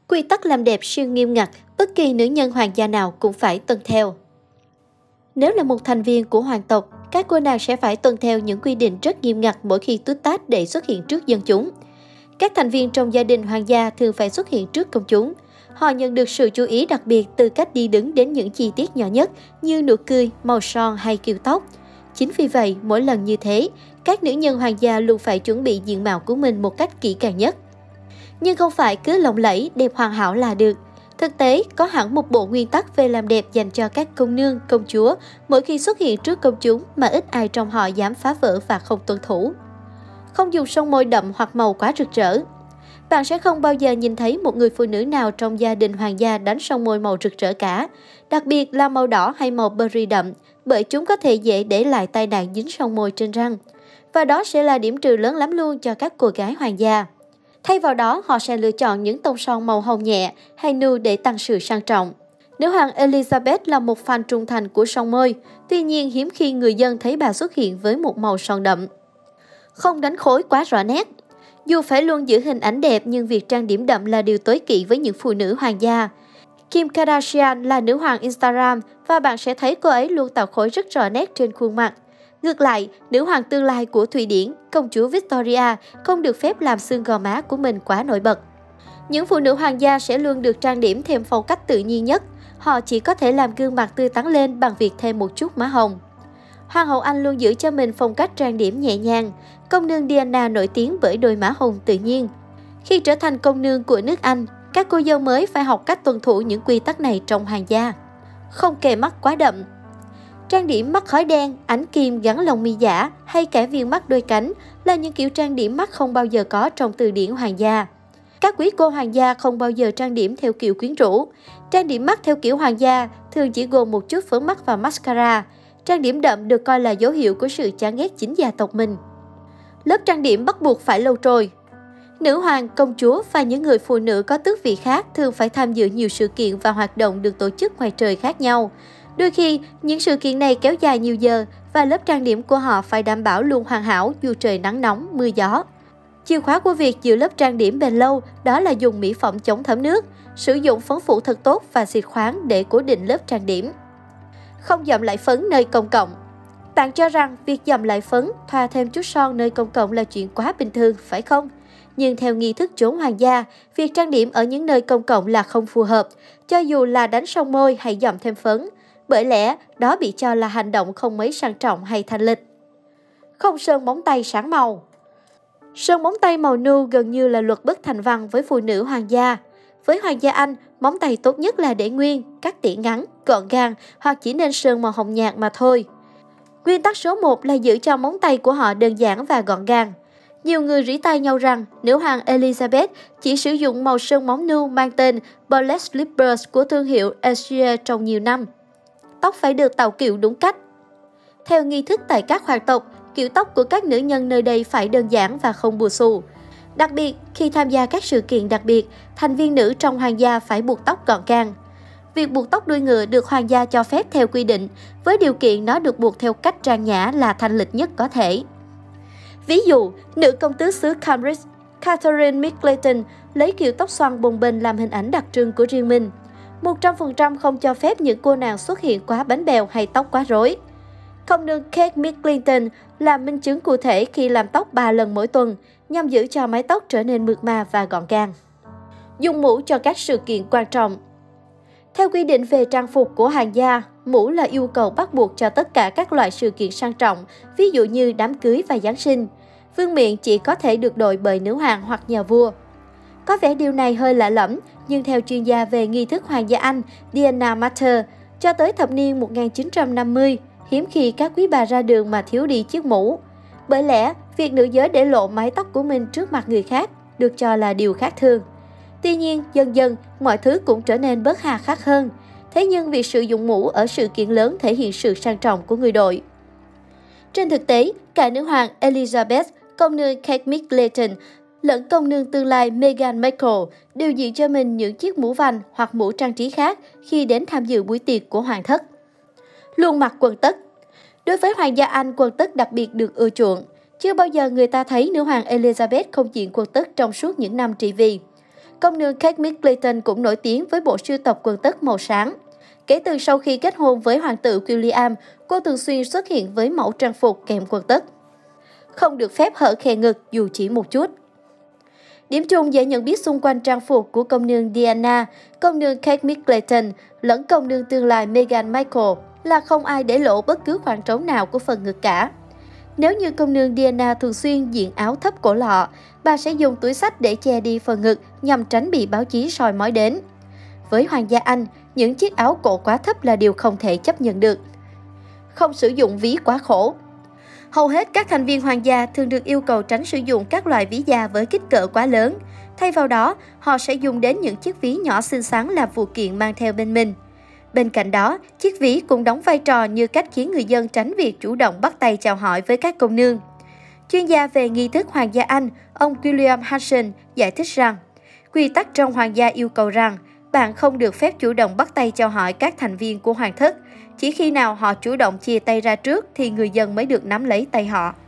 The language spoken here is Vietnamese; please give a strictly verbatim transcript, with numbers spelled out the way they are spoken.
Quy tắc làm đẹp siêu nghiêm ngặt, bất kỳ nữ nhân hoàng gia nào cũng phải tuân theo. Nếu là một thành viên của hoàng tộc, các cô nàng sẽ phải tuân theo những quy định rất nghiêm ngặt mỗi khi tút tát để xuất hiện trước dân chúng. Các thành viên trong gia đình hoàng gia thường phải xuất hiện trước công chúng. Họ nhận được sự chú ý đặc biệt từ cách đi đứng đến những chi tiết nhỏ nhất như nụ cười, màu son hay kiểu tóc. Chính vì vậy, mỗi lần như thế, các nữ nhân hoàng gia luôn phải chuẩn bị diện mạo của mình một cách kỹ càng nhất. Nhưng không phải cứ lộng lẫy, đẹp hoàn hảo là được. Thực tế, có hẳn một bộ nguyên tắc về làm đẹp dành cho các công nương, công chúa mỗi khi xuất hiện trước công chúng mà ít ai trong họ dám phá vỡ và không tuân thủ. Không dùng son môi đậm hoặc màu quá rực rỡ. Bạn sẽ không bao giờ nhìn thấy một người phụ nữ nào trong gia đình hoàng gia đánh son môi màu rực rỡ cả, đặc biệt là màu đỏ hay màu berry đậm, bởi chúng có thể dễ để lại tai nạn dính son môi trên răng. Và đó sẽ là điểm trừ lớn lắm luôn cho các cô gái hoàng gia. Thay vào đó, họ sẽ lựa chọn những tông son màu hồng nhẹ hay nude để tăng sự sang trọng. Nữ hoàng Elizabeth là một fan trung thành của son môi, tuy nhiên hiếm khi người dân thấy bà xuất hiện với một màu son đậm. Không đánh khối quá rõ nét. Dù phải luôn giữ hình ảnh đẹp nhưng việc trang điểm đậm là điều tối kỵ với những phụ nữ hoàng gia. Kim Kardashian là nữ hoàng Instagram và bạn sẽ thấy cô ấy luôn tạo khối rất rõ nét trên khuôn mặt. Ngược lại, nữ hoàng tương lai của Thụy Điển, công chúa Victoria, không được phép làm xương gò má của mình quá nổi bật. Những phụ nữ hoàng gia sẽ luôn được trang điểm thêm phong cách tự nhiên nhất. Họ chỉ có thể làm gương mặt tươi tắn lên bằng việc thêm một chút má hồng. Hoàng hậu Anh luôn giữ cho mình phong cách trang điểm nhẹ nhàng. Công nương Diana nổi tiếng bởi đôi má hồng tự nhiên. Khi trở thành công nương của nước Anh, các cô dâu mới phải học cách tuân thủ những quy tắc này trong hoàng gia. Không kề mắt quá đậm. Trang điểm mắt khói đen, ánh kim gắn lông mi giả hay cả viên mắt đôi cánh là những kiểu trang điểm mắt không bao giờ có trong từ điển hoàng gia. Các quý cô hoàng gia không bao giờ trang điểm theo kiểu quyến rũ. Trang điểm mắt theo kiểu hoàng gia thường chỉ gồm một chút phấn mắt và mascara. Trang điểm đậm được coi là dấu hiệu của sự chán ghét chính gia tộc mình. Lớp trang điểm bắt buộc phải lâu trôi. Nữ hoàng, công chúa và những người phụ nữ có tước vị khác thường phải tham dự nhiều sự kiện và hoạt động được tổ chức ngoài trời khác nhau. Đôi khi, những sự kiện này kéo dài nhiều giờ và lớp trang điểm của họ phải đảm bảo luôn hoàn hảo dù trời nắng nóng, mưa gió. Chìa khóa của việc giữ lớp trang điểm bền lâu đó là dùng mỹ phẩm chống thấm nước, sử dụng phấn phủ thật tốt và xịt khoáng để cố định lớp trang điểm. Không dặm lại phấn nơi công cộng. Bạn cho rằng việc dặm lại phấn, thoa thêm chút son nơi công cộng là chuyện quá bình thường, phải không? Nhưng theo nghi thức chốn hoàng gia, việc trang điểm ở những nơi công cộng là không phù hợp, cho dù là đánh son môi hay dặm thêm phấn. Bởi lẽ, đó bị cho là hành động không mấy sang trọng hay thanh lịch. Không sơn móng tay sáng màu. Sơn móng tay màu nude gần như là luật bất thành văn với phụ nữ hoàng gia. Với hoàng gia Anh, móng tay tốt nhất là để nguyên, cắt tỉa ngắn, gọn gàng hoặc chỉ nên sơn màu hồng nhạt mà thôi. Nguyên tắc số một là giữ cho móng tay của họ đơn giản và gọn gàng. Nhiều người rỉ tai nhau rằng nữ hoàng Elizabeth chỉ sử dụng màu sơn móng nude mang tên Bullet Slippers của thương hiệu Essie trong nhiều năm. Tóc phải được tạo kiểu đúng cách. Theo nghi thức tại các hoàng tộc, kiểu tóc của các nữ nhân nơi đây phải đơn giản và không bù xù. Đặc biệt, khi tham gia các sự kiện đặc biệt, thành viên nữ trong hoàng gia phải buộc tóc gọn gàng. Việc buộc tóc đuôi ngựa được hoàng gia cho phép theo quy định, với điều kiện nó được buộc theo cách trang nhã là thanh lịch nhất có thể. Ví dụ, nữ công tước xứ Cambridge, Catherine Middleton lấy kiểu tóc xoăn bồng bềnh làm hình ảnh đặc trưng của riêng mình. một trăm phần trăm không cho phép những cô nàng xuất hiện quá bánh bèo hay tóc quá rối. Công nương Kate Middleton là minh chứng cụ thể khi làm tóc ba lần mỗi tuần, nhằm giữ cho mái tóc trở nên mượt mà và gọn gàng. Dùng mũ cho các sự kiện quan trọng. Theo quy định về trang phục của hoàng gia, mũ là yêu cầu bắt buộc cho tất cả các loại sự kiện sang trọng, ví dụ như đám cưới và Giáng sinh. Vương miện chỉ có thể được đội bởi nữ hoàng hoặc nhà vua. Có vẻ điều này hơi lạ lẫm, nhưng theo chuyên gia về nghi thức hoàng gia Anh Diana Matter, cho tới thập niên một nghìn chín trăm năm mươi, hiếm khi các quý bà ra đường mà thiếu đi chiếc mũ. Bởi lẽ, việc nữ giới để lộ mái tóc của mình trước mặt người khác được cho là điều khác thường. Tuy nhiên, dần dần, mọi thứ cũng trở nên bớt hà khắc hơn. Thế nhưng việc sử dụng mũ ở sự kiện lớn thể hiện sự sang trọng của người đội. Trên thực tế, cả nữ hoàng Elizabeth, công nương Kate Middleton lẫn công nương tương lai Meghan Markle đều diện cho mình những chiếc mũ vành hoặc mũ trang trí khác khi đến tham dự buổi tiệc của hoàng thất. Luôn mặc quần tất. Đối với hoàng gia Anh, quần tất đặc biệt được ưa chuộng. Chưa bao giờ người ta thấy nữ hoàng Elizabeth không diện quần tất trong suốt những năm trị vì. Công nương Kate Middleton cũng nổi tiếng với bộ sưu tập quần tất màu sáng. Kể từ sau khi kết hôn với hoàng tử William, cô thường xuyên xuất hiện với mẫu trang phục kèm quần tất. Không được phép hở khe ngực dù chỉ một chút. Điểm chung dễ nhận biết xung quanh trang phục của công nương Diana, công nương Kate Middleton lẫn công nương tương lai Meghan Markle là không ai để lộ bất cứ khoảng trống nào của phần ngực cả. Nếu như công nương Diana thường xuyên diện áo thấp cổ lọ, bà sẽ dùng túi xách để che đi phần ngực nhằm tránh bị báo chí soi mói đến. Với hoàng gia Anh, những chiếc áo cổ quá thấp là điều không thể chấp nhận được. Không sử dụng ví quá khổ. Hầu hết các thành viên hoàng gia thường được yêu cầu tránh sử dụng các loại ví da với kích cỡ quá lớn. Thay vào đó, họ sẽ dùng đến những chiếc ví nhỏ xinh xắn làm phụ kiện mang theo bên mình. Bên cạnh đó, chiếc ví cũng đóng vai trò như cách khiến người dân tránh việc chủ động bắt tay chào hỏi với các công nương. Chuyên gia về nghi thức hoàng gia Anh, ông William Hanson giải thích rằng, quy tắc trong hoàng gia yêu cầu rằng bạn không được phép chủ động bắt tay chào hỏi các thành viên của hoàng thất. Chỉ khi nào họ chủ động chia tay ra trước thì người dân mới được nắm lấy tay họ.